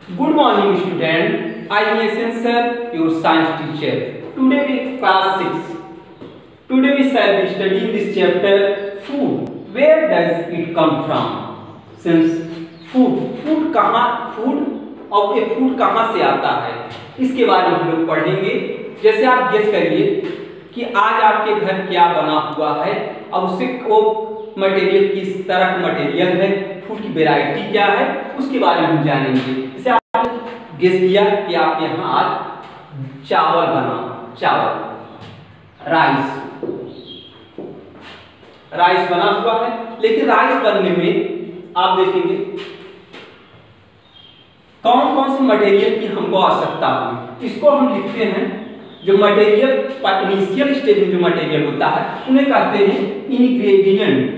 Good morning, student. I am Yasin sir, your science teacher. Today we class 6. Today we shall be studying this chapter food. Where does it come from? Since food और ये food कहाँ से आता है, इसके बारे में हम लोग पढ़ेंगे। जैसे आप गेस करिए कि आज आपके घर क्या बना हुआ है और उससे वो मटेरियल किस तरह का मटेरियल है, फूड की वैरायटी क्या है, उसके बारे में हम जानेंगे। जैसे आपने गेस किया कि आप यहाँ आज चावल राइस बना हुआ है, लेकिन राइस बनने में आप देखेंगे कौन कौन से मटेरियल की हमको आवश्यकता होगी। इसको हम लिखते हैं, जो मटेरियल इनिशियल स्टेज में जो मटेरियल होता है उन्हें कहते हैं इंग्रेडिएंट।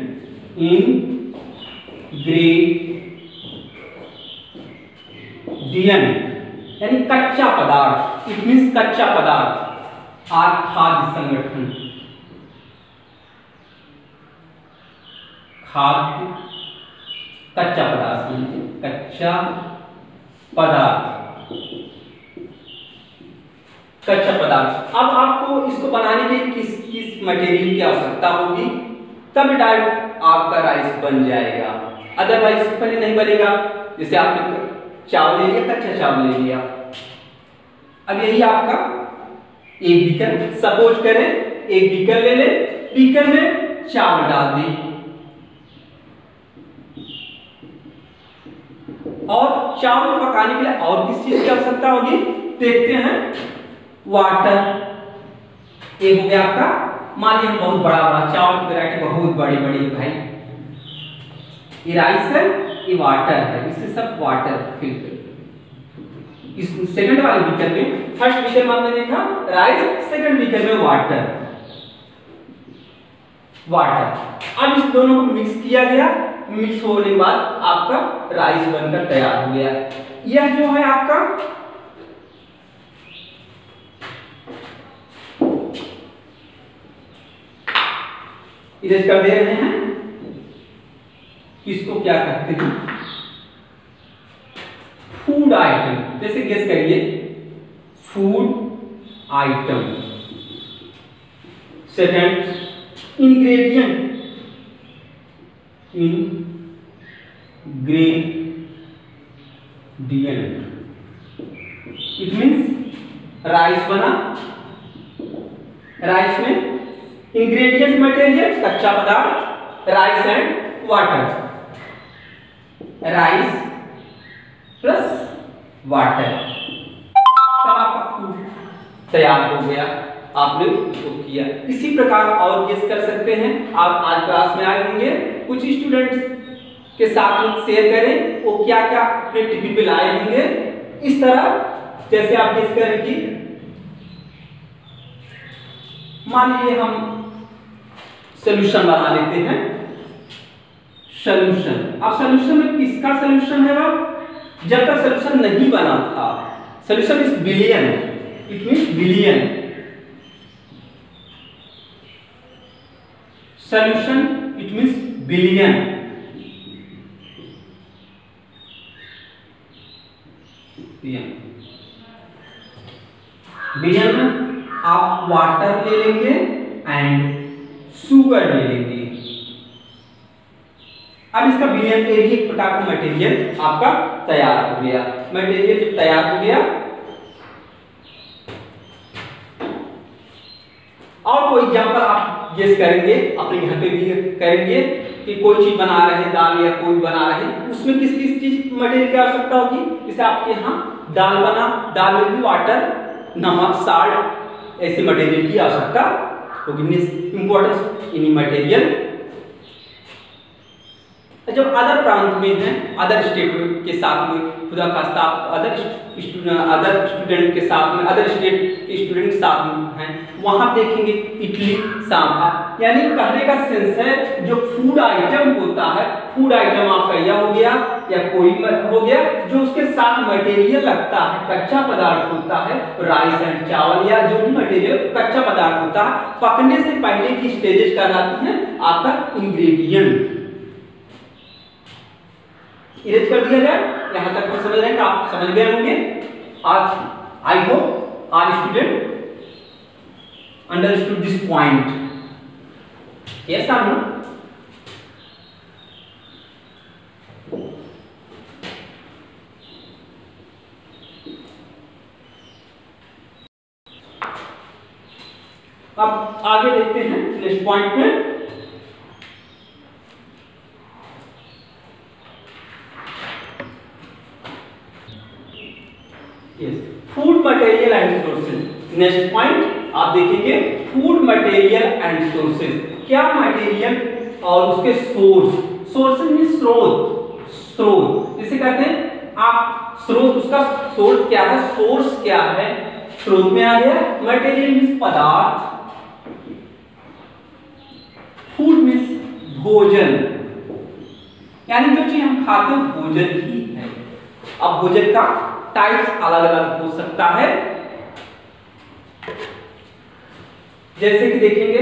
यानी कच्चा पदार्थ। इट मींस कच्चा पदार्थ। और खाद्य संगठन, खाद्य कच्चा पदार्थ, कच्चा पदार्थ। अब आपको इसको बनाने के लिए किस मटेरियल की आवश्यकता होगी, तब डायरेक्ट आपका राइस बन जाएगा। अदरवाइज पहले नहीं बनेगा। जैसे आपने चावल ले लिया, कच्चा चावल ले लिया, अब यही आपका एक बीकर, सपोज करें एक बीकर ले ले, बीकर में चावल डाल दें और चावल पकाने के लिए और किस चीज की आवश्यकता होगी, देखते हैं। वाटर एक हो गया आपका। मान लिया बहुत बड़ा चावल की वैरायटी बहुत बड़ी भाई, ये राइस है, ये वाटर है, इससे सब वाटर फिल कर। इस सेकंड वाले बीकर में, फर्स्ट बीकर में आपने देखा राइस, सेकंड बीकर में वाटर। अब इस दोनों को मिक्स किया गया, मिक्स होने के बाद आपका राइस बनकर तैयार हो गया। यह जो है आपका इरेज कर दे रहे हैं, इसको क्या कहते हैं, फूड आइटम। जैसे गेस करिए, food item. Second ingredient, it means rice बना, राइस में इंग्रेडिएंट मटेरियल कच्चा पदार्थ, rice and water, rice plus water, तब आपका फूड तैयार हो गया। आपने उसको किया। इसी प्रकार और गेस कर सकते हैं। आप आज क्लास में आए होंगे, कुछ स्टूडेंट्स के साथ में शेयर करें वो क्या क्या अपने टिफिन पे लाए होंगे। इस तरह जैसे आप गेस करें कि मान लीजिए हम सॉल्यूशन बना लेते हैं। सॉल्यूशन, अब सॉल्यूशन में किसका सॉल्यूशन है वह, जब तक सॉल्यूशन नहीं बना था। Solution is billion, it means billion. Solution it means billion. Billion में आप वाटर ले लेंगे एंड शुगर ले लेंगे। अब इसका बिलियन पे भी एक प्रकार का मटेरियल आपका तैयार हो गया। मटेरियल जब तैयार हो गया, और कोई एग्जांपल आप गेस करेंगे, अपने घर पे भी करेंगे कि कोई चीज बना रहे हैं, दाल या कोई बना रहे हैं, उसमें किस किस चीज मटेरियल की आवश्यकता होगी। जैसे आपके यहाँ दाल बना, दाल में भी वाटर, नमक, साल्ट, ऐसे मटेरियल की आवश्यकता होगी। Importance in material. जब अदर प्रांत में है, अदर स्टेट के साथ में, खुदा खास्ता अदर स्टूडेंट के साथ में, अदर स्टेट के स्टूडेंट के साथ में हैं, वहां देखेंगे इडली सांभर। यानी कहने का सेंस है, जो फूड आइटम होता है, फूड आइटम आपका यह हो गया या कोई हो गया, जो उसके साथ मटेरियल लगता है, कच्चा पदार्थ होता है, राइस एंड चावल या जो भी मटेरियल कच्चा पदार्थ होता है, पकने से पहले की स्टेजेस कहलाती हैं आपका इंग्रेडिएंट। इरेज कर दिया जाए। यहाँ तक हम समझ रहे हैं कि आप समझ गए होंगे। आज I hope all student understood this point. Yes और नो? अब आगे देखते हैं नेक्स्ट पॉइंट में। Food material and sources. Next point आप देखेंगे फूड मटेरियल एंड सोर्सेज। क्या मटेरियल और उसके सोर्स। सोर्सेज मीन स्रोत। स्रोत जिसे कहते हैं आप स्रोत, उसका सोर्स क्या है, सोर्स क्या है, स्रोत में आ गया। मटेरियल मीन्स पदार्थ, फूड मीन्स भोजन, यानी जो चीज हम खाते हैं भोजन ही है। अब भोजन का टाइप्स अलग अलग हो सकता है, जैसे कि देखेंगे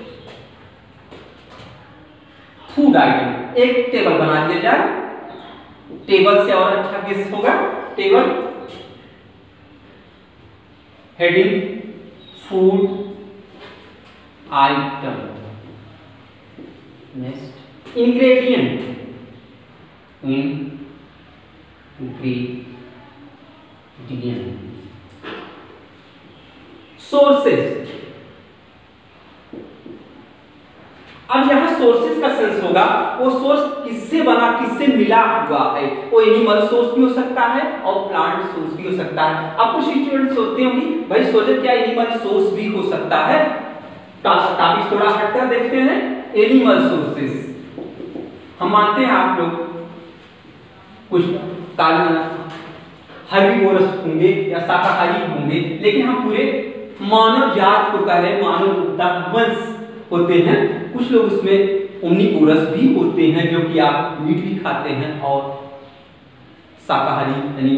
फूड आइटम। एक टेबल बना दिया जाए, टेबल से और अच्छा गेस होगा। Table heading food item. Next ingredient, sources. अब यहां सोर्सेस का सेंस होगा वो सोर्स किससे बना, किससे मिला हुआ है। वो एनिमल सोर्स भी हो सकता है और प्लांट सोर्स भी हो सकता है। अब कुछ स्टूडेंट सोचते होंगे भाई सोचे क्या एनिमल सोर्स भी हो सकता है। टॉपिक थोड़ा हटकर देखते हैं। एनिमल सोर्सेस हम मानते हैं आप लोग कुछ हर्बीवोरस होंगे या शाकाहारी होंगे, लेकिन हम पूरे मानव जात को कह रहे हैं, मानव वंश होते हैं। कुछ लोग उसमें ओमनिवोरस भी होते हैं जो कि आप मीट भी खाते हैं और शाकाहारी यानी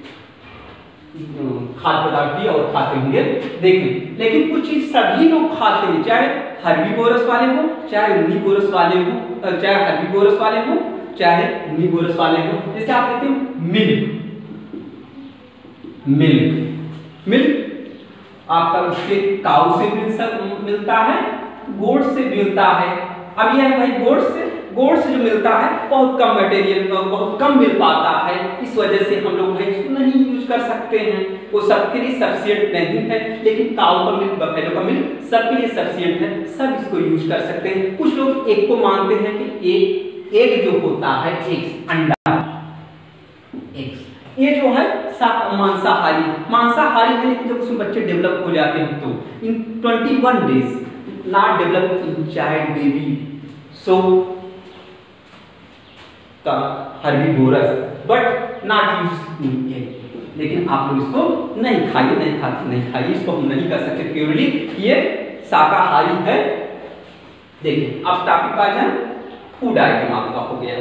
खाद्य पदार्थ भी और खाते होंगे देखें। लेकिन कुछ चीज सभी लोग खाते हैं, चाहे हर्बीवोरस वाले हो, चाहे ओमनिवोरस वाले हो, चाहे हर्बीवोरस वाले हो, चाहे ओमनिवोरस वाले हो। जैसे आप कहते हैं मिल्क। मिल्क मिल्क आपका उससे काऊ से मिलता है, गोट से मिलता है। अब यह है भाई गोट से जो मिलता है बहुत कम मटेरियल बहुत कम मिल पाता है, इस वजह से हम लोग भाई इसको नहीं यूज कर सकते हैं। वो सबके लिए सफिशिएंट नहीं है, लेकिन काऊ का मिल्क, बफेलो का मिल्क सबके लिए सफिशिएंट है, सब इसको यूज कर सकते हैं। कुछ लोग एक को मानते हैं कि एक जो होता है एक अंडा, ये जो है मांसाहारी है, लेकिन जब उसमें बच्चे डेवलप हो जाते हैं तो in 21 days not develop in child baby, so का herbivorous but not use in egg. लेकिन आप लोग इसको नहीं खाइए, इसको हम नहीं कर सकते प्योरली, ये शाकाहारी है। देखिए अब टॉपिक आ जाए, फूड आइटम आपका हो गया।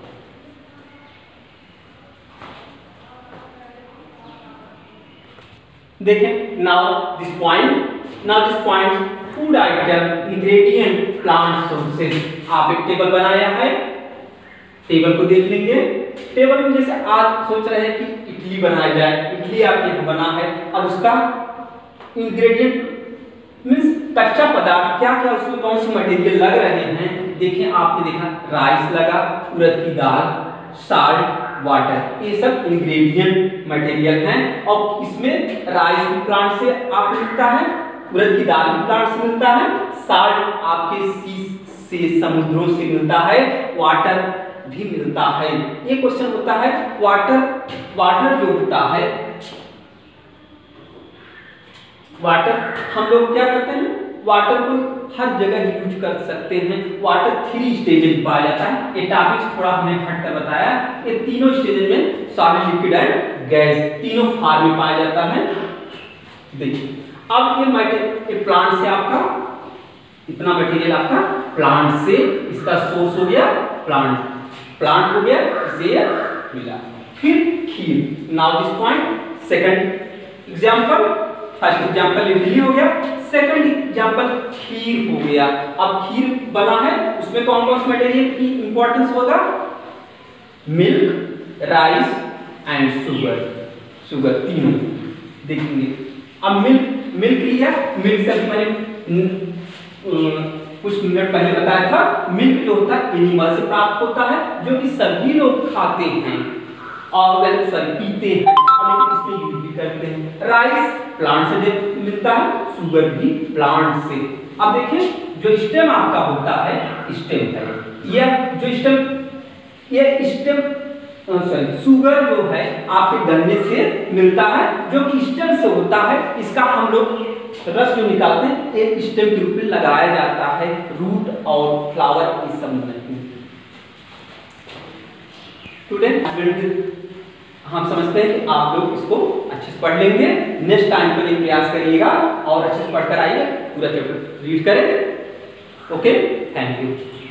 देखें now this point food item ingredient plant sources. आप एक टेबल बनाया है, टेबल को देख लेंगे। टेबल में जैसे आज सोच रहे हैं कि इडली बनाया जाए, इडली आपने बना है। अब उसका इंग्रेडिएंट मींस कच्चा पदार्थ क्या क्या उसमें कौन से मटेरियल लग रहे हैं। देखिए आपने देखा राइस लगा, उड़द की दाल, साल्ट, वाटर, ये सब इंग्रेडिएंट मटेरियल हैं। और इसमें राइस भी प्लांट से आप मिलता है, उड़द की दाल भी प्लांट से मिलता है, साल्ट आपके सी से समुद्रों से मिलता है, वाटर भी मिलता है। ये क्वेश्चन होता है वाटर जो होता है, वाटर हम लोग क्या करते हैं, वाटर को हर जगह यूज कर सकते हैं। वाटर 3 स्टेज में पाया जाता है। ये टॉपिक थोड़ा हमने हटकर बताया। ये तीनों स्टेज में सॉलिड, लिक्विड एंड गैस तीनों फॉर्म में पाया जाता है। देखिए अब ये प्लांट से आपका इतना मटेरियल आपका प्लांट से, इसका सोर्स हो गया प्लांट हो गया, इसे मिला। फिर kheer. Now this point second example, first example idli हो गया, सेकंड एग्जांपल खीर हो गया। अब खीर बना है, उसमें कौन कौन से मटेरियल की इंपॉर्टेंस होगा, मिल्क, राइस, एंड शुगर तीनों देखेंगे। अब मिल्क लिया, मिल्क से मैंने कुछ मिनट पहले बताया था, मिल्क जो होता है एनिमल से प्राप्त होता है, जो कि सभी लोग खाते हैं और पीते हैं, लेकिन इसमें यूज भी करते हैं। राइस प्लांट से मिलता है, शुगर भी प्लांट से। अब देखिए जो स्टेम आपका होता है, स्टेम है यह जो स्टेम शुगर जो है आपके गन्ने से मिलता है, जो कि स्टेम से होता है। इसका हम लोग रस जो निकालते हैं एक स्टेम के रूप में लगाया जाता है, रूट और फ्लावर इस सब में। स्टूडेंट हम समझते हैं कि आप लोग इसको अच्छे से पढ़ लेंगे। नेक्स्ट टाइम के लिए प्रयास करिएगा और अच्छे से पढ़कर आइए, पूरा चैप्टर रीड करें। Okay, thank you.